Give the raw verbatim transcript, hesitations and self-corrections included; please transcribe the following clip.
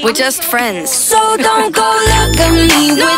We're just friends. So don't go look at me